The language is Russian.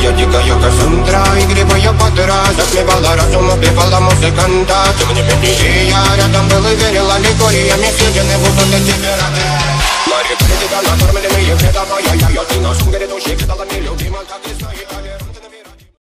Моя дикая Кассандра, игривая подра, затмевала разум, убивала музыканта. Тем не менее я рядом был и верил аллегориями, съедены будут эти пираты. Мари, тебя накормленные, предавая я, ты наш грядущий, стала мне любима, как и